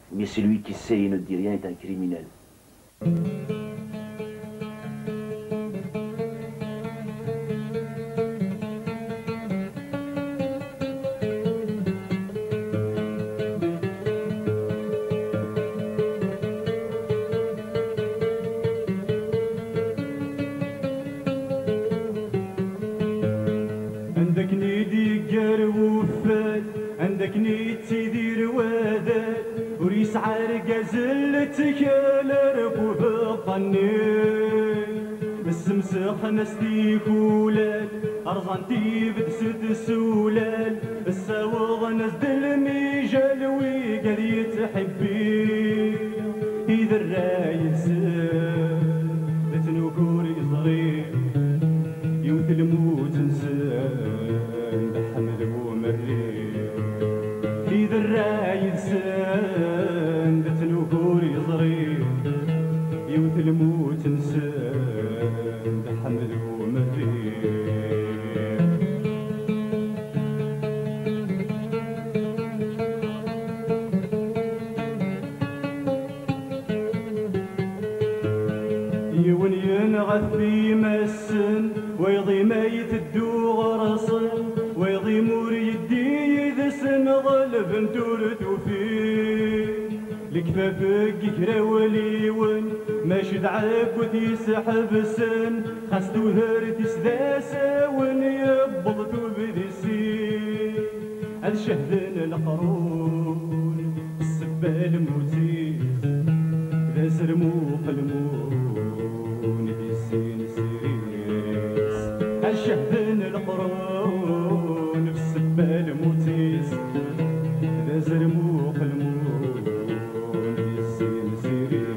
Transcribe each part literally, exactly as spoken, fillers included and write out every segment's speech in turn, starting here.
Mais celui qui sait et ne dit rien est un criminel. عندك نيدي قار وفات عندك نيتي دير وادات وريس عارقة زلتك الركوب الظنين السمسخ نستيك ولاد أرزانتي بدست سولال الساوغ نزد الميجال وقال يتحبي إذا الرايد سال لتنوكور يصغير يوث الموت نسان بحمل ومرير إذا الرايد سان لتنوكور يصغير يوث الموت نسان بحمل ومرير يون ينغث في مسن ويضي ميت الدوغ رصن ويضي مور يدي يذسن ظل بنتور توفي الكفافك كراوليون ماشي دعاك وتيسحب سن خاستو ثارت يسداسا ون يبضتو بديسي هاد شهدن القرون السبال موتيس ذا سرموق المون ديسين سيريس هاد شهدن القرون في السبال موتيس ذا سرموق المون ديسين سيريس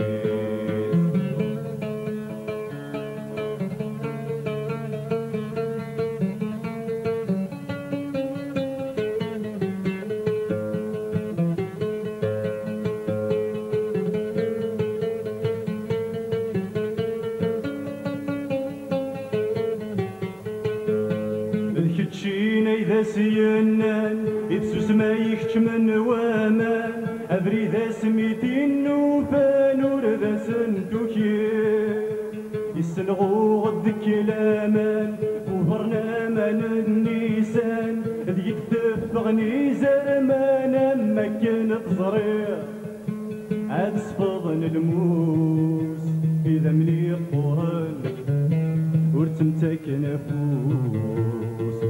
الكتشينا إذا سينان إبسوس ما يكتش من وامان أبري ذا سميتين نوفان ورذا سنتوكي يسنغو غدك الأمان وفرنا من النيسان ذيك تفغني زرمانا مكان تصريح عاد صفضن الموس إذا ملي قرن ورتمتك نفوس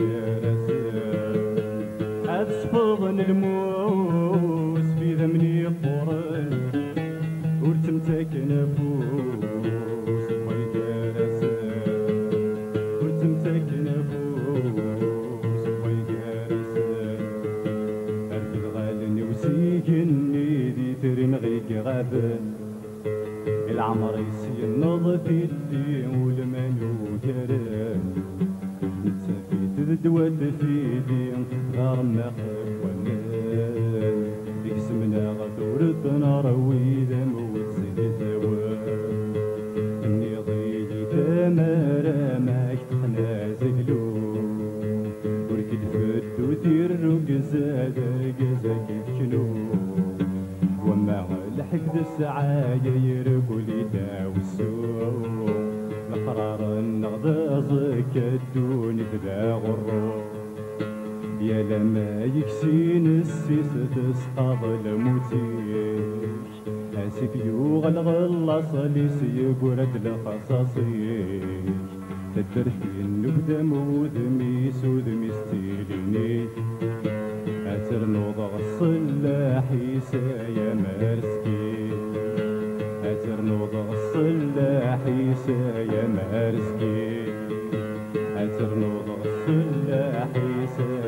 عاد صفضن الموس في ذمني قرن ورتمتك نفوس ويجارسن ورتمتك نفوس ويجارسن أرفد غالني وسيقني دي ترمغيك غابن العمر يسين نظفي الدين والمنو كرم نتسافيت ذدوات في دين غار ما خفوانان ديك سمنا غدورتنا روي ذا موت سيدي ثوان اني ضيجي تمارا ماك تخنا زقلو وركد فدو تير رقزاد رقزاك يفكنو وما لحقد السعايا يرقولي داوسو القرار النغضازك الدون بدا غرو يا لما يكسين السيس تسقاض الموتيك اسف يوغل غلاص ليس يقرد لخصاصيك تدر في النبدا مودمي سودمي ستيليني أتر نوضغ الصلاحي سايا مارسكي أتر نوضغ الصلاحي سايا مارسكي أتر نوضغ الصلاحي سايا